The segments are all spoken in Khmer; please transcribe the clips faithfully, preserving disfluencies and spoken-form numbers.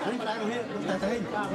នេះម្ដាយមកហៀតែតែ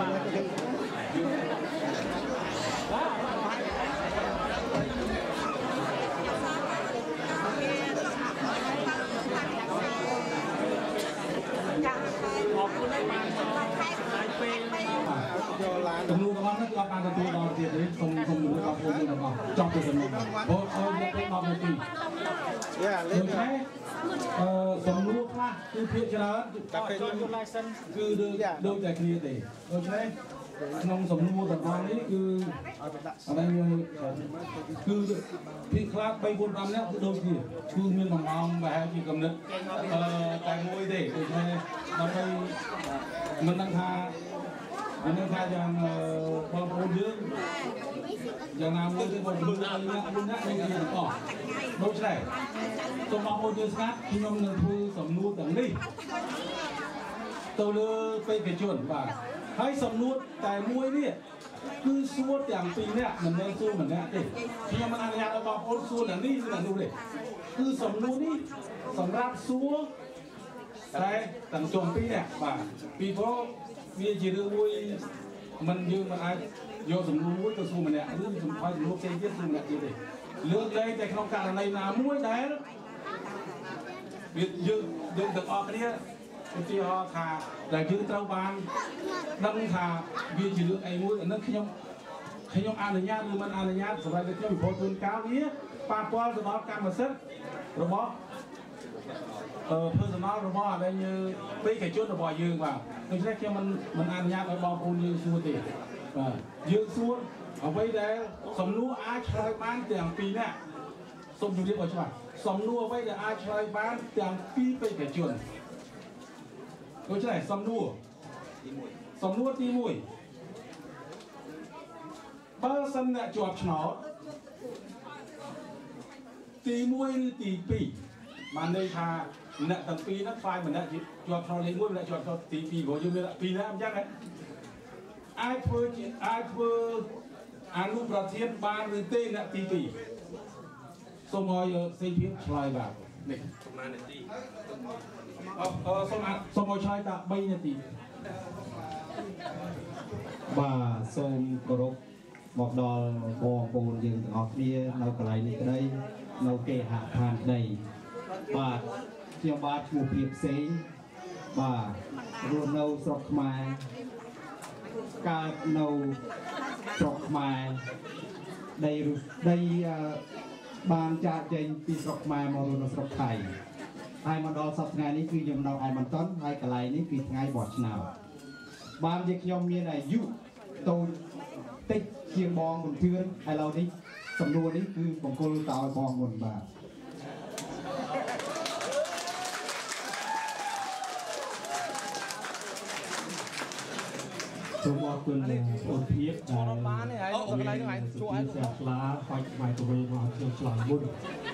ចំនួនរបស់នេះគាត់បានទទួលដល់ទៀតនេះសូមសូមមួយដល់ពលរដ្ឋរបស់ចង់ទៅសំណួរអូអូយកទៅដល់នាទីយ៉ាលេងអឺសំណួរខ្លះគឺភាគច្រើនតែពេលយក license គឺដូចតែគ្នាទេដូច្នេះក្នុងសំណួរទាំងអស់នេះគឺអត់យើងគឺភាគខ្លះបី bốn 5នាក់គឺដូចគ្នាគឺមានបំណងប្រហែលជាកំណត់អឺតែមួយទេដូច្នេះដើម្បីមិនដឹងថាមិនដឹងថាយ៉ាងបងប្អូនយើងយ៉ាងណាមួយគឺបងប្អូនយើងអ្នកមួយអ្នកមានគ្នាទាំងអស់ដូច្នេះសូមបងប្អូនយើងស្ងាត់ខ្ញុំនឹងធ្វើសំណួរទាំងនេះទៅលើបេក្ខជនបាទហើយសំណួរតែមួយនេះគឺសួរទាំងពីរនាក់មិនមែនសួរម្នាក់ទេខ្ញុំមិនអនុញ្ញាតឲ្យបងប្អូនសួរទាំងនេះឬទាំងនោះទេគឺសំណួរនេះសម្រាប់សួរតែទាំងជុំពីរនាក់បាទពីព្រោះវាជារឿងមួយមិនយើងមិនអាចយកសំណួរមួយទៅសួរម្នាក់ឬសំខាន់សំណួរផ្សេងទៀតសួរម្នាក់ទៀតទេលើកលែងតែក្នុងករណីណាមួយដែលវាយើងយើងទាំងអស់គ្នាឧទាហរណ៍ថាដែលយើងត្រូវបានដឹងថាវាជារឿងអីមួយអានឹងខ្ញុំខ្ញុំអនុញ្ញាតឬមិនអនុញ្ញាតសម្រាប់តែខ្ញុំពីព្រោះជួនកាលវាប៉ះពាល់ទៅដល់កម្មសិទ្ធិរបស់អឺ personal របស់អីយើងបេក្ខជនរបស់យើងបាទដូច្នេះខ្ញុំមិនមិនអនុញ្ញាតឲ្យបងប្អូនយើងសួរទេបាទយើងសួរអ្វីដែលសំណួរអាចឆ្លើយបានទាំងពីរនាក់សូមជម្រាបឲ្យច្បាស់សំណួរអ្វីដែលអាចឆ្លើយបានទាំងពីរបេក្ខជនដូច្នេះសំណួរសំណួរទីមួយបើសិនអ្នកជាប់ឆ្នោតទីមួយឬទីពីរបានន័យថាអ្នកទាំងពីរហ្នឹងฝ่ายម្នាក់ជាប់ឆ្នោតលេខមួយម្នាក់ជាប់ឆ្នោតទីពីរព្រោះយើងមានពីរណាអញ្ចឹងអាចធ្វើជាអាចធ្វើអនុប្រធានបានឬទេអ្នកទីពីរសូមឲ្យសេចក្ដីឆ្លើយបាទនេះប្រហែលនាទីអឺសូមសូមឲ្យឆ្លើយតាបីនាទីបាទសូមគោរពមកដល់បងប្អូនយើងទាំងអស់គ្នានៅកន្លែងនេះក្តីនៅគេហដ្ឋានក្តីបាទខ្ញុំបាទឈ្មោះព្រាបផ្សេងបាទរស់នៅស្រុកខ្មែរកើតនៅស្រុកខ្មែរដីដីបានចាកចេញពីស្រុកខ្មែរមករស់នៅស្រុកថៃហើយមកដល់សប្តាហ៍នេះគឺខ្ញុំនៅឯបន្ទាន់ហើយកន្លែងនេះគឺថ្ងៃបោះឆ្នោតបានជាខ្ញុំមានអាយុតូចតិចជាងបងមន្ទឿនឥឡូវនេះសំណួរនេះគឺបង្គោលតើឲ្យបងមុនបាទសូមអរគុណអូនភាពដែលបានហើយអូកន្លែងហ្នឹងជួឲ្យឆ្លាហុចផ្នែកទៅវិញមកខ្ញុំឆ្លាមុន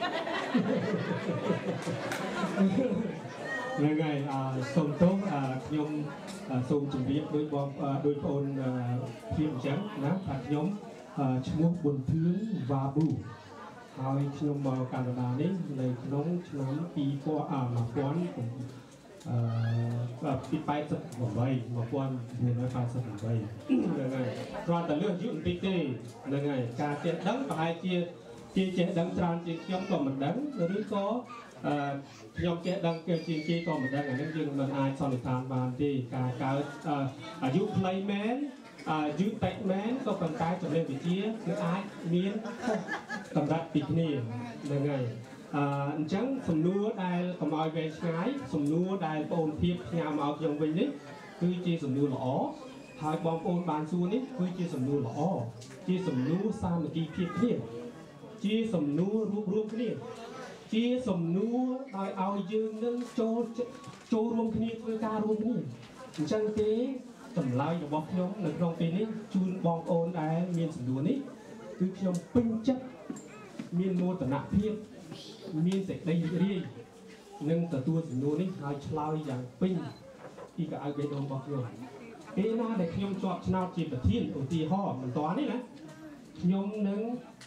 ហ្នឹងហើយសូមទោសខ្ញុំសូមជម្រាបដោយបងដោយបងអូនភាពអញ្ចឹងណាថាខ្ញុំឈ្មោះប៊ុនធឿនវ៉ាប៊ូហើយខ្ញុំមកកាណាដានេះនៅក្នុងឆ្នាំពីរពាន់អឺមួយពាន់អឺពីแปดสิบแปด một nghìn chín trăm tám mươi támហ្នឹងហើយគ្រាន់តែលើសអាយុបន្តិចទេហ្នឹងហើយការចេះដឹងប្រហែលជាជាចេះដឹងច្រើនជាងខ្ញុំក៏មិនដឹងឬក៏អឺខ្ញុំចេះដឹងជាងគេក៏មិនដឹងអានេះយើងមិនអាចសន្និដ្ឋានបានទេការកើតអាយុខ្លីមែនអាយុតិចមែនក៏ប៉ុន្តែចំណេះវិជ្ជាគឺអាចមានកម្រិតពីគ្នាហ្នឹងហើយអឺអញ្ចឹងសំណួរដែលកុំឲ្យវែងឆ្ងាយសំណួរដែលបងប្អូនភាពផ្ញើមកខ្ញុំវិញនេះគឺជាសំណួរល្អហើយបងប្អូនបានសួរនេះគឺជាសំណួរល្អជាសំណួរសាមគ្គីភាពគ្នាជាសំណួររួបរวมគ្នាជាសំណួរដោយឲ្យយើងនឹងចូលចូលរួមគ្នាធ្វើការរួមគ្នាអញ្ចឹងទេចម្លើយរបស់ខ្ញុំនៅក្នុងពេលនេះជូនបងប្អូនដែលមានសំណួរនេះគឺខ្ញុំពេញចិត្តមានមោទនភាពមានសេចក្តីរីករាយនឹងទទួលសំណួរនេះហើយឆ្លើយយ៉ាងពេញពីកៅអៅបេះដូងរបស់ខ្ញុំពេលណាដែលខ្ញុំជាប់ឆ្នោតជាប្រធានឧទាហរណ៍មិនតនេះណាខ្ញុំនឹង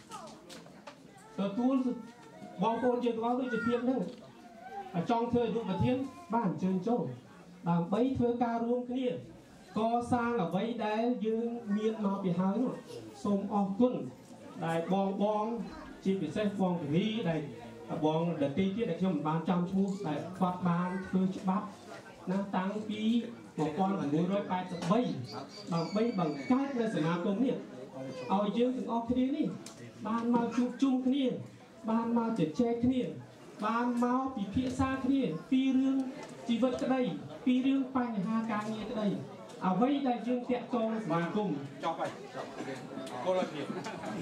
ទទួលបងប្អូនយើងទាំងអស់ដូចជាភាពហ្នឹងចង់ធ្វើអនុប្រធានបានអញ្ជើញចូលដើម្បីធ្វើការរួមគ្នាก็สร้างเอาไว้ได้ยืงเมียนมาปีหายนู่นสมออกกุนได้บองบองจีบิเซฟบองปีนี้ได้บองเด็กตีที่ได้ชมบานจำชูได้ฟัดบานคือฉบับนะตั้งปีmột con là nuôi rồi bài tập bay bằng bay bằng cách là sự nào cũng nhỉ ao dương từng óc thế này ban mau chụp chung thế này ban mau chật che thế này ban mau bị phía xa thế này phi rương chỉ vật cái đây phi rương phanh hai càng như thế đây à vây đại dương tẹt con mà cùng cho vậy cô là gì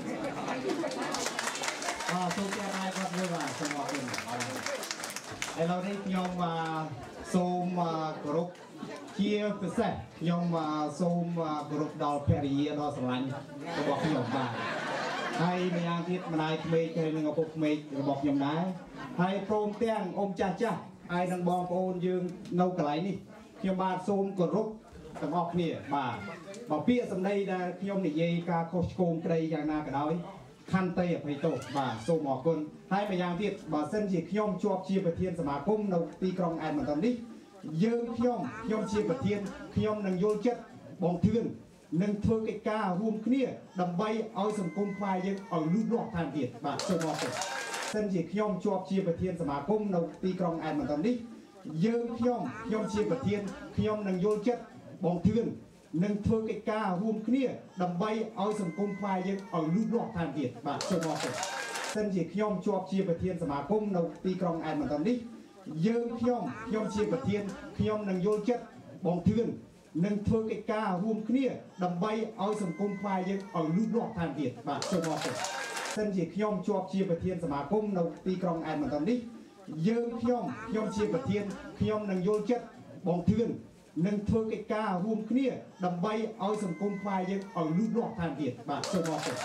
à tôi nghe ai con vui và xong mọi người đây là đây nhom và xôm group chia cái xe nhom và xôm group đào Perry đào sài gòn tôiบอกnhom bà hay mấy anh thiết mà này mấy cái này ngọc bục mấyบอกnhom đá hay prom tiếng ôm cha cha ai đang bom ôn dương nâu cái này nè nhom bà xôm groupต้องออกเนี่ยบ่าบ่เปี้ยสำได้ได้ยมนี่เยกาโคชโกงไกรอย่างนาก็ได้ขั้นเตะไปโตบ่าส่งออกคนให้มาอย่างที่บ่าเส้นจีขยมจวบเชียประเทียนสมาคมในตีกรองแอนเหมือนตอนนี้ยืมขยมขยมเชียประเทียนขยมหนึ่งโยนเจ็ดบองเทือนหนึ่งเทือกไก่การวมขึ้นเนี่ยดำใบเอาสังคมควายยังเอาลูกหลอกทางเดียดบ่าส่งออกคนเส้นจีขยมจวบเชียประเทียนสมาคมในตีกรองแอนเหมือนตอนนี้ยืมขยมขยมเชียประเทียนขยมหนึ่งโยนเจ็ดบองเทือนหนึ่งเทือกไก่การวมขึ้นเนี่ยดำใบเอาสังคมควายยังเอาลูกหลอกทางเดียดบ่าส่งออกคนเส้นจีขยมจวบเชียประเทียนสมาคมในตีกรองแอนเหมือนตอนนี้ยืมขยมขยมเชียประเทียนขยมหนึ่งโยนเจ็ดบองเทือนหนึ่งเทือกไก่การวมขึ้นเนี่ยดำใบเอาสังคมควายยังเอาลูกหลอกทางเดียดบ่าส่งออกคนเส้นจีขยมจวบเชียประเทียนสมาคมในตีกรองแอนเหมือนตอนนี้ยืมขยมขยมเชียประเทียนขยมหนึ่งโยนเจ็ดบองเทือนหนึ่งเทือกไก่การวมขึ้นเนี่ยดำใบเอาสังคมควายยังเอาลูกหลอกทางเดียดบ่าส่งออกคน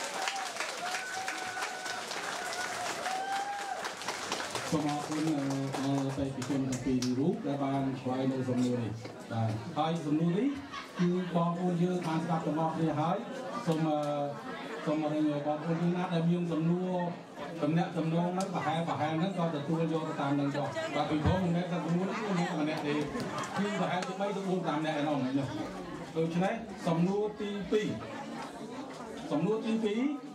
สมาคมไปพิจารณาปีรูปและบางคลายในสมนุนี้คลายสมนุนี้คือบางคนเยอะทางสกัดสมองเนี่ยหายสมสมอะไรเงี้ยบางคนที่นัดได้มีสมนุสำเนาสำนองนั้นปะแห่ปะแห่นั้นก็จะตัวโยกตามนั้นก็บางปีพวกมันเนี่ยสมนุนั้นนี่มันเนี่ยดีคือปะแห่จะไม่ต้องอุ้มตามแน่นอนเลยเนาะเออใช่ไหมสมนุตีปีสมนุตีปี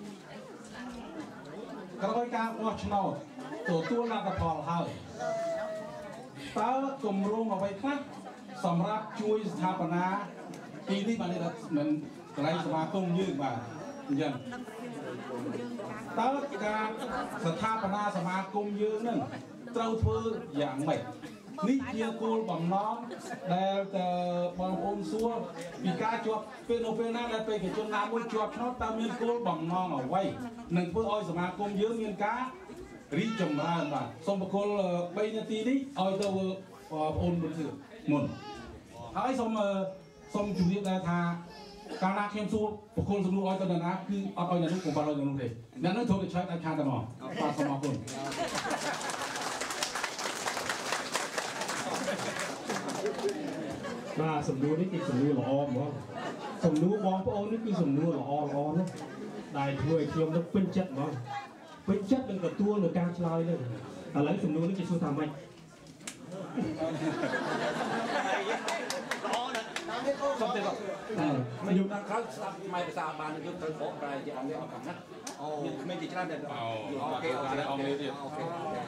กระบวนการวัชโนตัวตัวนักพอลหายตากลมรงเอาไว้ครับสำหรับช่วยสถาปนาปีนี้มันเนี่ยเหมือนไรสมาคมยืดมาอย่างตาการสถาปนาสมาคมยืดนั่นเต้าเพื่ออย่างใหม่นี่เกี่ยวกับบ่มน้องแต่แต่บางคนซัวปีกาจวบเป็นโอเปน่าและเป็นกิจนาบุญจวบชอบตามเมียนกูบ่มน้องเอาไว้หนึ่งเพื่ออ้อยสมาคมยืดเมียนการีจมราบ้านสมบูรณ์ใบนาทีนี้อ้อยตัวโอนบนสื่อหมุนไอ้สมสมจุดนี้ได้ทาการนักเข้มสู้บุคคลสมรู้อ้อยตัวนั้นนะคืออ้อยนั้นผมปาลอยอย่างนู้นเลยนั่นนั่นโทรไปใช้การชาตมอปาสมาคมมาสมรู้นี่คือสมรู้หล่อมั้งสมรู้บองพระองค์นี่คือสมรู้หล่อหล่อนะได้ช่วยเทียมแล้วเป็นจัดมั้งเป็นจัดเป็นกับตัวหรือการชลายเลยอะไรสมรู้นี่จะช่วยทำไหม không thểบอกไม่ยุบนั่งเขาสลับไม่ภาษาบานยุบทั้งโป๊ะอะไรจะเอาเรื่องเอากันนะไม่จีน่าเดินโอเคโอเคโอเคโอเค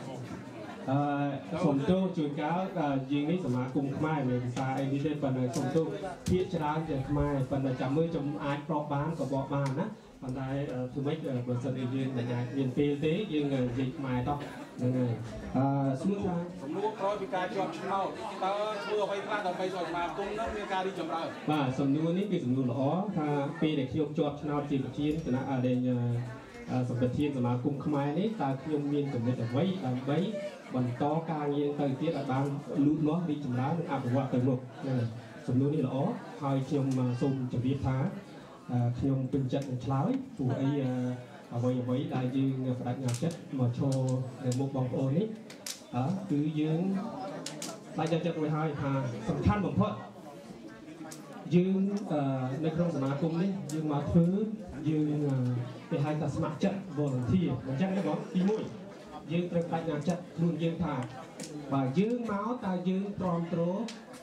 สมตู้จุดก้าวยิงนี่สมาคมขมายเลยตาไอ้นี่ได้ปันเลยสมตู้เพียรชราจะขมายปันจำมือจมอายปลอกบ้านกับบอกบ้านนะปันได้คือไม่บริษัทยืนแต่ใหญ่ยืนปีเต้ยืนเงินยิงขมายต้องยังไงสมรู้สมรู้เพราะมีการจอบเช่าตาเพื่อไปพลาดต่อไปสอยมาตรงนั้นมีการดีจำเราบ่าสมรู้นี่คือสมรู้หรอถ้าปีเด็กที่ยกจอบเช่าจีบจีนชนะอะไรเนี่ยสมเด็จเทียนสมาคมขมายนี้ตาขยมเมียนสมเด็จไว้ไว้บรรโตการเงินเติมเตี้ยบางลุ้นล้อดีจำร้านอาบว่าเติมหมดสมนู้นนี่หรอคอยขยมมาส่งจะวิพาขยมเป็นจัดคล้ายผู้ไอ้เอาไว้ไว้ได้ยืนประดับงานจัดมาโชว์ในมุกบองโอนี้คือยืนได้จัดจัดไว้ให้หาสำคัญผมเพราะยืนในโครงสมาคมนี้ยืนมาพื้นยืนไปให้ตัดสมัครจัดบนที่มันจังได้บอกที่มุ่ยยืนตระการงานจัดรุ่นยืนผ่าบ่ายืนเมาส์ตายืนตรอมโตร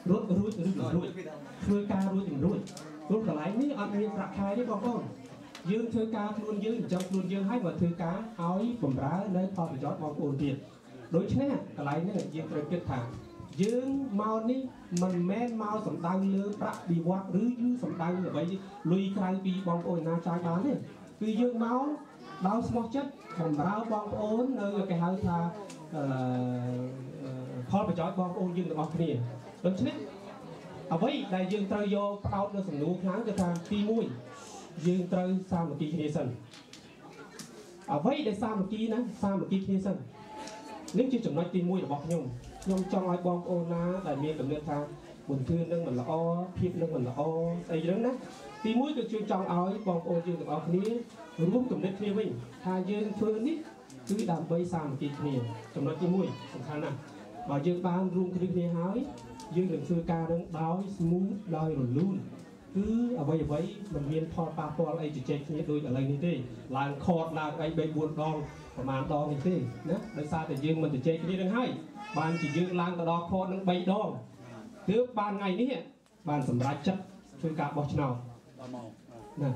รถรู้หรือรู้ធ្វើការរួចនឹងរួចព្រោះកន្លែងនេះអត់មានប្រាក់ខែទេបងប្អូនយើងធ្វើការខ្លួនយើងចាំខ្លួនយើងឲ្យមកធ្វើការឲ្យបម្រើនៅផលប្រយោជន៍បងប្អូនទៀតដូច្នេះកន្លែងនេះយើងត្រូវគិតថាយើងមកនេះមិនមែនមកសម្ដៅលើប្រាក់បៀវត្សឬយូរសម្ដៅអ្វីលុយក្រៅពីបងប្អូនណាចាយបានទេគឺយើងមកដោយស្មោះចិត្តបម្រើបងប្អូននៅគេហៅថាអឺផលប្រយោជន៍បងប្អូនយើងទាំងអស់គ្នាដូច្នេះអ្វីដែលយើងត្រូវយកផ្ដោតនៅសំណួរខ្លាំងគឺថាទីមួយយើងត្រូវសាមគ្គីគ្នាសិនអ្វីដែលសាមគ្គីណាសាមគ្គីគ្នាសិននេះជាចំណុចទីមួយរបស់ខ្ញុំខ្ញុំចង់ឲ្យបងប្អូនណាដែលមានកំណត់ថាបុណ្យធឿននឹងមិនល្អភាពនឹងមិនល្អស្អីហ្នឹងណាទីមួយគឺជួយចង់ឲ្យបងប្អូនយើងទាំងអស់គ្នារួមកំណត់គ្នាវិញថាយើងធ្វើនេះគឺដើម្បីសាមគ្គីគ្នាចំណុចទីមួយសំខាន់ណាស់បើយើងបានរួមគ្នាហើយយើងនឹងធ្វើការនឹងដោយ smooth ដោយរលូនគឺអ្វីអ្វីមិនមានផលប៉ះពាល់អីជជែកគ្នាដូចឥឡូវនេះទេឡើងខតឡើងអីបីបួនដងប្រហែលដងនេះទេណាដោយសារតែយើងមិនជជែកគ្នានឹងហើយបានជាយើងឡើងទៅដល់ខតនឹងបីដងទើបបានថ្ងៃនេះបានសម្រេចចិត្តធ្វើការបោះឆ្នោតដល់មកណា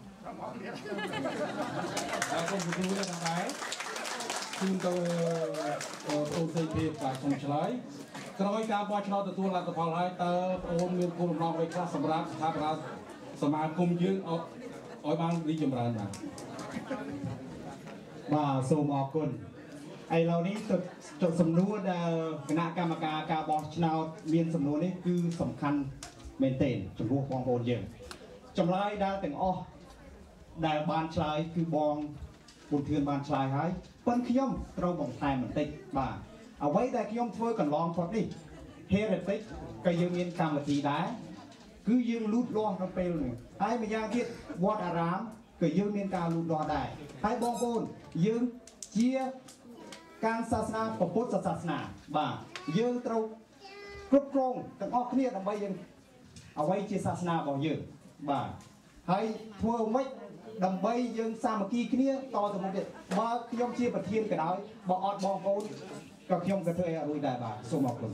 ហើយខ្ញុំគូនេះដែរជូនទៅអូនសេភីបាទខ្ញុំឆ្លើយក្រោយការបោះឆ្នោតទទួលលទ្ធផលហើយតើបងប្អូនមានគោលបំណងអ្វីខ្លះសម្រាប់ស្ថាប័នសមាគមយើងឲ្យបានរីកចម្រើនបាទបាទសូមអរគុណឥឡូវនេះទៅសំណួរដែលគណៈកម្មការការបោះឆ្នោតមានសំណួរនេះគឺសំខាន់មែនទែនចំពោះបងប្អូនយើងចម្លើយដែលទាំងអស់ដែលបានឆ្លើយគឺបងបុណ្យធឿនបានឆ្លើយហើយប៉ុន្តែខ្ញុំត្រូវបន្ថែមបន្តិចបាទអ្វីដែលខ្ញុំធ្វើកន្លងផុតនេះ Heritage ក៏យើងមានកម្មវិធីដែរគឺយើងលូតលាស់នៅពេលនេះហើយម្យ៉ាងទៀតវត្តអារាមក៏យើងមានការលូតលាស់ដែរហើយបងប្អូនយើងជាការសាសនាពុទ្ធសាសនាបាទយើងត្រូវគ្រប់គ្រងទាំងអស់គ្នាដើម្បីយើងអ្វីជាសាសនារបស់យើងបាទហើយធ្វើម៉េចដើម្បីយើងសាមគ្គីគ្នាតទៅមុខទៀតបើខ្ញុំជាប្រធានក៏ដោយបើអត់បងប្អូនក៏ខ្ញុំក៏ធ្វើឲ្យរួចដែរបាទសូមអរគុណ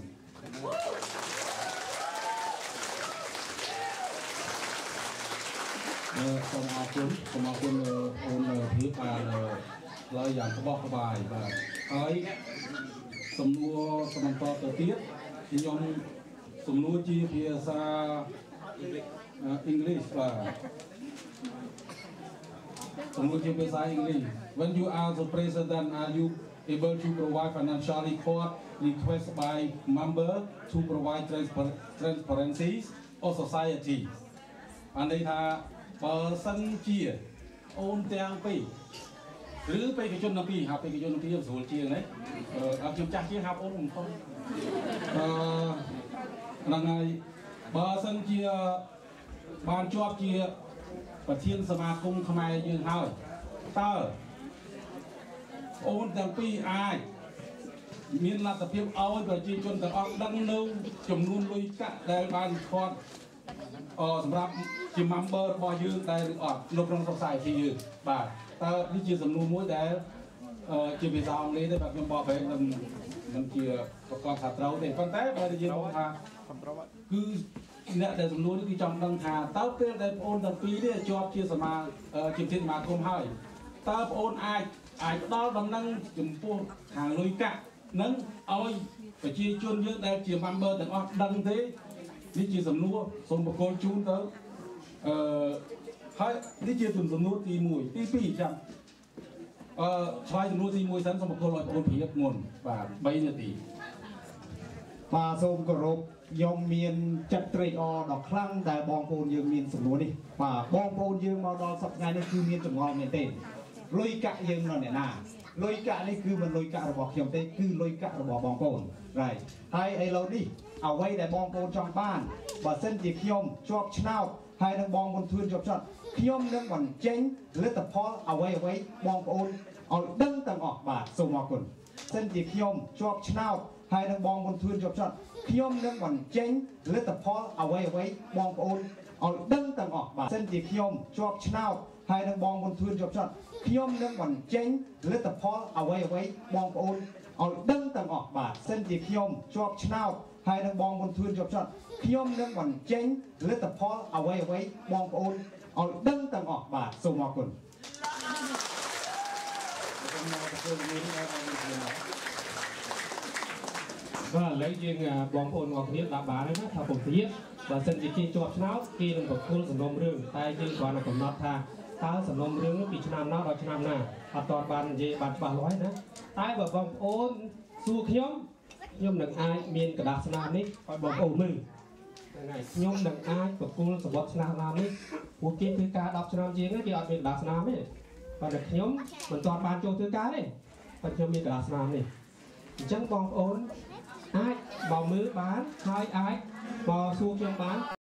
អឺសូមអរគុណសូមអរគុណអូនភាពបានឡើយយ៉ាងក្បោះក្បាយបាទហើយសំណួរសំបន្តទៅទៀតខ្ញុំសំណួរជាភាសាអង់គ្លេសបាទសំណួរជាភាសាអង់គ្លេស When you are the president are you able to provide financial report request by member to provide transparency of society អានេះថាបើសិនជាអូនទាំងពីរឬបេក្ខជនទាំងពីរហាប់បេក្ខជនទាំងពីរស្រួលជាងណាអឺខ្ញុំចាស់ជាងហាប់អូនខ្ញុំផងអឺហ្នឹងហើយបើសិនជាបានជាប់ជាប្រធានសមាគមខ្មែរយើងហើយតើអូនទាំងពីរអាចមានលទ្ធភាពឲ្យប្រជាជនទាំងអស់ដឹងនៅចំនួនលុយកាក់ដែលបានខាត់អឺសម្រាប់ជា member របស់យើងដែលអត់នៅក្នុង society យើងបាទតើនេះជាសំណួរមួយដែលជាភាសាអង់គ្លេសទេបាទខ្ញុំបកប្រែមិនមិនជាប្រកបថាត្រូវទេប៉ុន្តែបើនិយាយមកថាគឺអ្នកដែលសំណួរនេះគឺចង់ដឹងថាតើពេលដែលបងអូនទាំងពីរនេះជាប់ជាសមាជាប្រធានសមាគមហើយតើបងអូនអាចអាចផ្ដល់ដំណឹងចំពោះខាងលុយកាក់នឹងឲ្យប្រជាជនយើងដែលជា member ទាំងអស់ដឹងទេនេះជាសំណួរសូមបកគោលជូនទៅអឺហើយនេះជាសំណួរទីមួយទីពីរចាំអឺឆ្លើយសំណួរទីមួយសិនសូមបកគោលឲ្យបងប្អូនព្រៀបមុនបាទបីនាទីបាទសូមគោរពខ្ញុំមានចិត្តត្រេកអរដ៏ខ្លាំងដែលបងប្អូនយើងមានសំណួរនេះបាទបងប្អូនយើងមកដល់សប្តាហ៍នេះគឺមានចម្ងល់មែនទេលុយកាក់យើងនៅអ្នកណាលុយកាក់នេះគឺមិនលុយកាក់របស់ខ្ញុំទេគឺលុយកាក់របស់បងប្អូនហើយហើយឥឡូវនេះអ្វីដែលបងប្អូនចង់បានបើសិនជាខ្ញុំជាប់ឆ្នោតហើយនឹងបងបុណ្យធឿនជាប់ឆ្នោតខ្ញុំនឹងបញ្ចេញលទ្ធផលអ្វីអ្វីបងប្អូនឲ្យដឹងទាំងអស់បាទសូមអរគុណសិនជាខ្ញុំជាប់ឆ្នោតហើយនឹងបងបុណ្យធឿនជាប់ឆ្នោតខ្ញុំនឹងបញ្ចេញលទ្ធផលអ្វីអ្វីបងប្អូនឲ្យដឹងទាំងអស់បាទសិនជាខ្ញុំជាប់ឆ្នោតហើយនឹងបងបុណ្យធឿនជាប់ឆ្នោតខ្ញុំនឹងបញ្ចេញលទ្ធផលអ្វីអ្វីបងប្អូនឲ្យដឹងទាំងអស់បាទសិនជាខ្ញុំជាប់ឆ្នោតហើយនឹងបងបុនធឿនជាប់ចត់ខ្ញុំនឹងបញ្ចេញលទ្ធផលអ្វីអ្វីបងប្អូនឲ្យដឹងទាំងអស់បាទសូមអរគុណបាទឥឡូវយើងបងប្អូនមកគ្នាដាក់បានហើយណាថាពុំទៀតបើសិនជាគេជាប់ឆ្នោតគេនឹងប្រគល់សំណុំរឿងតែយើងគ្រាន់តែកំណត់ថាតើសំណុំរឿងពីឆ្នាំណាដល់ឆ្នាំណាអត់ទាន់បាននិយាយបានច្បាស់លាស់ណាតែបើបងប្អូនសួរខ្ញុំខ្ញុំនឹងអាចមានกระดาษស្នាមនេះឲ្យបងប្អូនមើលថ្ងៃខ្ញុំនឹងអាចប្រគល់សម្បត្តិស្នាមនេះពួកគេធ្វើការដប់ឆ្នាំជាងគេអត់មានកระดาษស្នាមទេប៉ុន្តែខ្ញុំមិនទាន់បានចូលធ្វើការទេប៉ុន្តែខ្ញុំមានកระดาษស្នាមនេះអញ្ចឹងបងប្អូនអាចមកមើលបានហើយអាចមកសួរខ្ញុំបាន